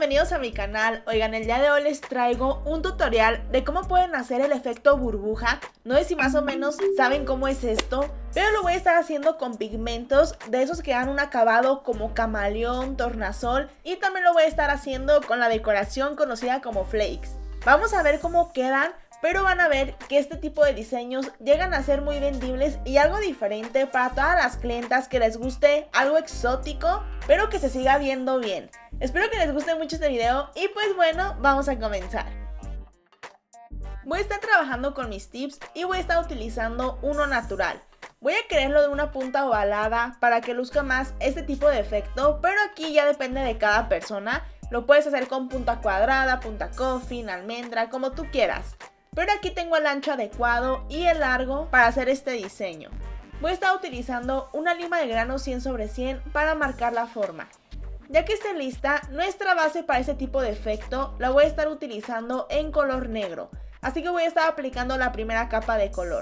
bienvenidos a mi canal. Oigan, el día de hoy les traigo un tutorial de cómo pueden hacer el efecto burbuja. No sé si más o menos saben cómo es esto, pero lo voy a estar haciendo con pigmentos de esos que dan un acabado como camaleón, tornasol, y también lo voy a estar haciendo con la decoración conocida como flakes. Vamos a ver cómo quedan, pero van a ver que este tipo de diseños llegan a ser muy vendibles y algo diferente para todas las clientas que les guste algo exótico, pero que se siga viendo bien. Espero que les guste mucho este video y pues bueno, vamos a comenzar. Voy a estar trabajando con mis tips y voy a estar utilizando uno natural. Voy a quererlo de una punta ovalada para que luzca más este tipo de efecto, pero aquí ya depende de cada persona. Lo puedes hacer con punta cuadrada, punta coffin, almendra, como tú quieras. Pero aquí tengo el ancho adecuado y el largo para hacer este diseño. Voy a estar utilizando una lima de grano 100 sobre 100 para marcar la forma. Ya que esté lista, nuestra base para este tipo de efecto la voy a estar utilizando en color negro. Así que voy a estar aplicando la primera capa de color.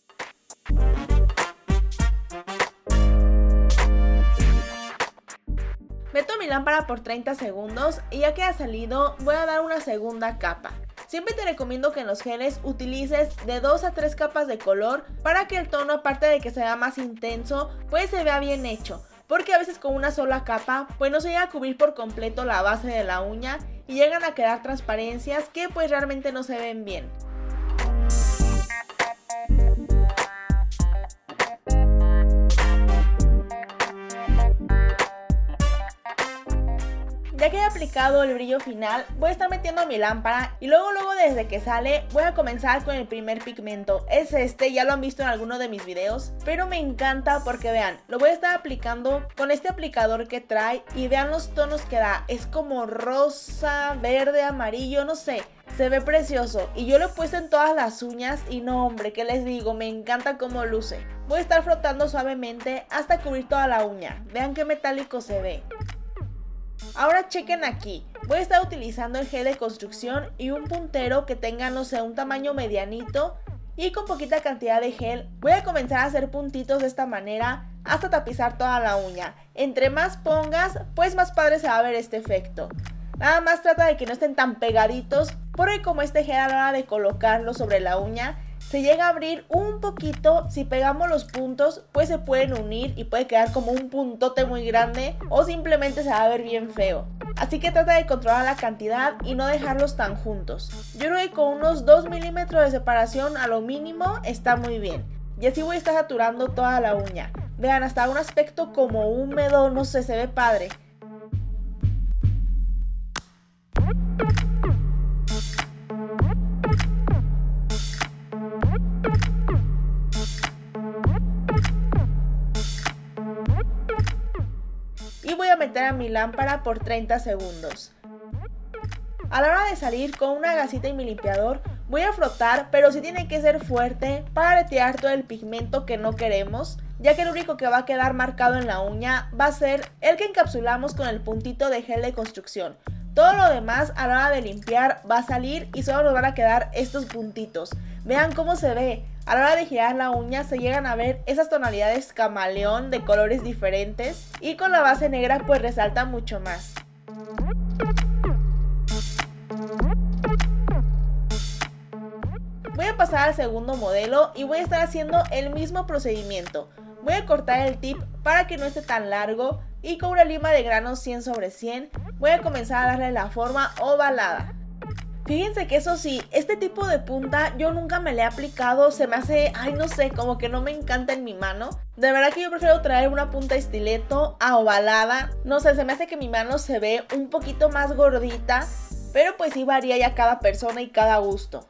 Meto mi lámpara por 30 segundos y ya que ha salido voy a dar una segunda capa. Siempre te recomiendo que en los geles utilices de 2 a 3 capas de color para que el tono, aparte de que se vea más intenso, pues se vea bien hecho. Porque a veces con una sola capa pues no se llega a cubrir por completo la base de la uña y llegan a quedar transparencias que pues realmente no se ven bien. Ya que he aplicado el brillo final, voy a estar metiendo mi lámpara y luego desde que sale voy a comenzar con el primer pigmento. Es este, ya lo han visto en alguno de mis videos, pero me encanta porque vean, lo voy a estar aplicando con este aplicador que trae y vean los tonos que da. Es como rosa, verde, amarillo, no sé, se ve precioso y yo lo he puesto en todas las uñas y no hombre, ¿qué les digo? Me encanta cómo luce. Voy a estar frotando suavemente hasta cubrir toda la uña, vean qué metálico se ve. Ahora chequen aquí, voy a estar utilizando el gel de construcción y un puntero que tenga, no sé, un tamaño medianito, y con poquita cantidad de gel voy a comenzar a hacer puntitos de esta manera hasta tapizar toda la uña. Entre más pongas, pues más padre se va a ver este efecto. Nada más trata de que no estén tan pegaditos, porque como este gel a la hora de colocarlo sobre la uña se llega a abrir un poquito, si pegamos los puntos pues se pueden unir y puede quedar como un puntote muy grande o simplemente se va a ver bien feo. Así que trata de controlar la cantidad y no dejarlos tan juntos. Yo creo que con unos 2 milímetros de separación a lo mínimo está muy bien. Y así voy a estar saturando toda la uña. Vean, hasta un aspecto como húmedo, no sé, se ve padre. Voy a meter a mi lámpara por 30 segundos. A la hora de salir con una gasita y mi limpiador voy a frotar, pero sí tiene que ser fuerte para retirar todo el pigmento que no queremos, ya que el único que va a quedar marcado en la uña va a ser el que encapsulamos con el puntito de gel de construcción. Todo lo demás a la hora de limpiar va a salir y solo nos van a quedar estos puntitos. Vean cómo se ve. A la hora de girar la uña se llegan a ver esas tonalidades camaleón de colores diferentes y con la base negra pues resalta mucho más. Voy a pasar al segundo modelo y voy a estar haciendo el mismo procedimiento. Voy a cortar el tip para que no esté tan largo y con una lima de grano 100 sobre 100 voy a comenzar a darle la forma ovalada. Fíjense que eso sí, este tipo de punta yo nunca me le he aplicado, se me hace, ay no sé, como que no me encanta en mi mano. De verdad que yo prefiero traer una punta estileto a ovalada, no sé, se me hace que mi mano se ve un poquito más gordita, pero pues sí varía ya cada persona y cada gusto.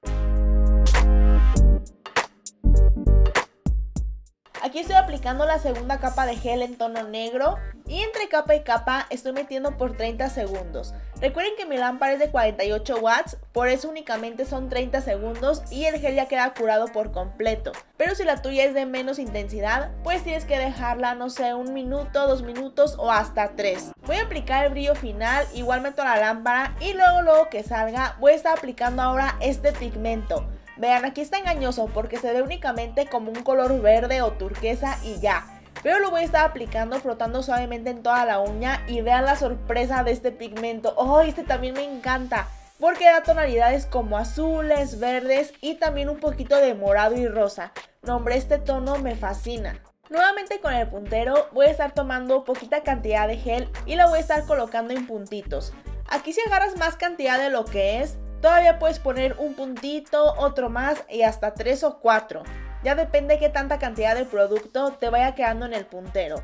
Aquí estoy aplicando la segunda capa de gel en tono negro y entre capa y capa estoy metiendo por 30 segundos. Recuerden que mi lámpara es de 48 watts, por eso únicamente son 30 segundos y el gel ya queda curado por completo. Pero si la tuya es de menos intensidad, pues tienes que dejarla, no sé, 1 minuto, 2 minutos o hasta 3. Voy a aplicar el brillo final, igual meto la lámpara y luego que salga voy a estar aplicando ahora este pigmento. Vean, aquí está engañoso porque se ve únicamente como un color verde o turquesa y ya. pero lo voy a estar aplicando, frotando suavemente en toda la uña y vean la sorpresa de este pigmento. ¡Oh, este también me encanta! Porque da tonalidades como azules, verdes y también un poquito de morado y rosa. No, hombre, este tono me fascina. Nuevamente con el puntero voy a estar tomando poquita cantidad de gel y la voy a estar colocando en puntitos. Aquí si agarras más cantidad de lo que es, todavía puedes poner un puntito, otro más y hasta 3 o 4. Ya depende de qué tanta cantidad de producto te vaya quedando en el puntero.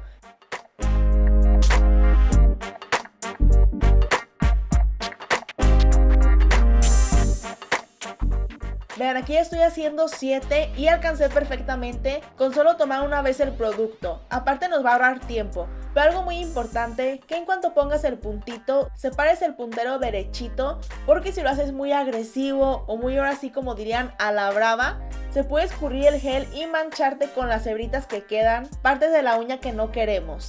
Vean, aquí ya estoy haciendo 7 y alcancé perfectamente con solo tomar una vez el producto. Aparte nos va a ahorrar tiempo. Pero algo muy importante, que en cuanto pongas el puntito, separes el puntero derechito, porque si lo haces muy agresivo o muy ahora así como dirían a la brava, se puede escurrir el gel y mancharte con las hebritas que quedan, partes de la uña que no queremos.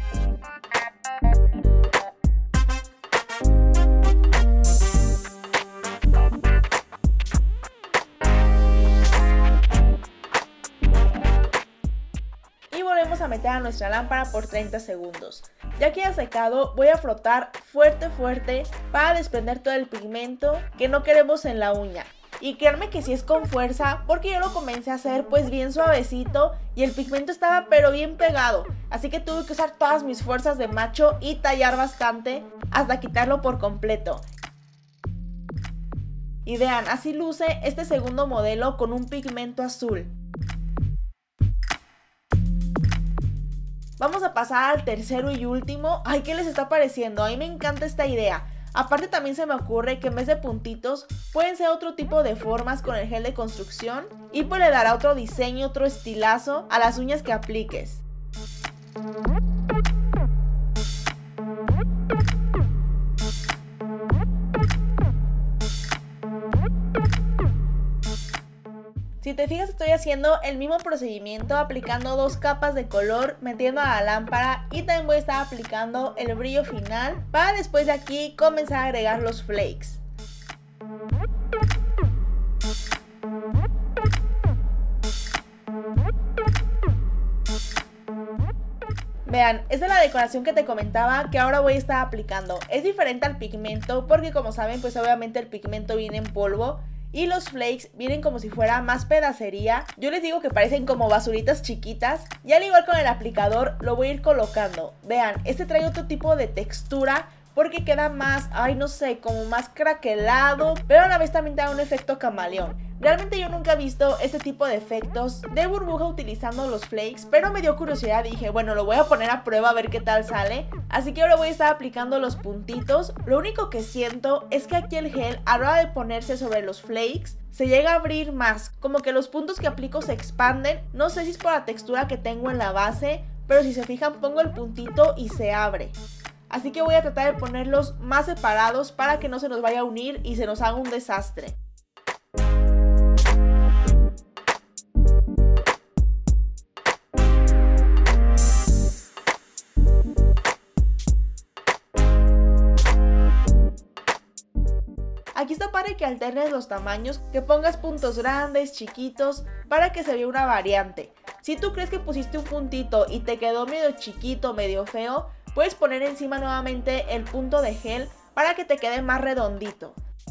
A meter a nuestra lámpara por 30 segundos. Ya que haya secado, voy a frotar fuerte para desprender todo el pigmento que no queremos en la uña. Y créanme que si es con fuerza, porque yo lo comencé a hacer pues bien suavecito y el pigmento estaba pero bien pegado. Así que tuve que usar todas mis fuerzas de macho y tallar bastante hasta quitarlo por completo. Y vean, así luce este segundo modelo con un pigmento azul. Vamos a pasar al tercero y último. Ay, ¿qué les está pareciendo? A mí me encanta esta idea. Aparte también se me ocurre que en vez de puntitos pueden ser otro tipo de formas con el gel de construcción y pues le dará otro diseño, otro estilazo a las uñas que apliques. Si te fijas, estoy haciendo el mismo procedimiento, aplicando 2 capas de color, metiendo a la lámpara y también voy a estar aplicando el brillo final para después de aquí comenzar a agregar los flakes. Vean, esta es la decoración que te comentaba que ahora voy a estar aplicando. Es diferente al pigmento porque como saben pues obviamente el pigmento viene en polvo. Y los flakes vienen como si fuera más pedacería. Yo les digo que parecen como basuritas chiquitas. Y al igual con el aplicador lo voy a ir colocando. Vean, este trae otro tipo de textura porque queda más, ay no sé, como más craquelado, pero a la vez también da un efecto camaleón. Realmente yo nunca he visto este tipo de efectos de burbuja utilizando los flakes, pero me dio curiosidad y dije, bueno, lo voy a poner a prueba a ver qué tal sale. Así que ahora voy a estar aplicando los puntitos. Lo único que siento es que aquí el gel, a la hora de ponerse sobre los flakes, se llega a abrir más, como que los puntos que aplico se expanden. No sé si es por la textura que tengo en la base, pero si se fijan pongo el puntito y se abre. Así que voy a tratar de ponerlos más separados para que no se nos vaya a unir y se nos haga un desastre. Aquí está padre que alternes los tamaños, que pongas puntos grandes, chiquitos, para que se vea una variante. Si tú crees que pusiste un puntito y te quedó medio chiquito, medio feo, puedes poner encima nuevamente el punto de gel para que te quede más redondito.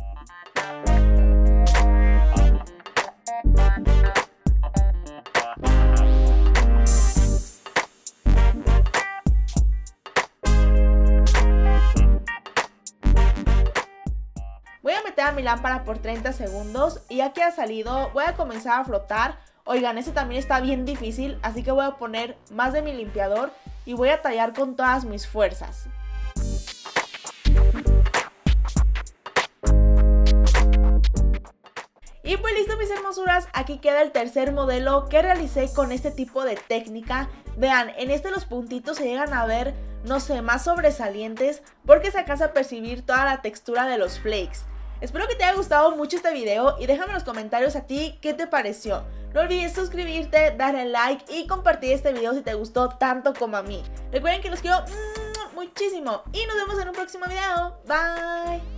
Voy a meter a mi lámpara por 30 segundos y ya que ha salido voy a comenzar a frotar. Oigan, este también está bien difícil, así que voy a poner más de mi limpiador y voy a tallar con todas mis fuerzas. Y pues listo mis hermosuras, aquí queda el tercer modelo que realicé con este tipo de técnica. Vean, en este los puntitos se llegan a ver, no sé, más sobresalientes porque se alcanza a percibir toda la textura de los flakes. Espero que te haya gustado mucho este video y déjame en los comentarios a ti qué te pareció. No olvides suscribirte, darle like y compartir este video si te gustó tanto como a mí. Recuerden que los quiero muchísimo y nos vemos en un próximo video. Bye.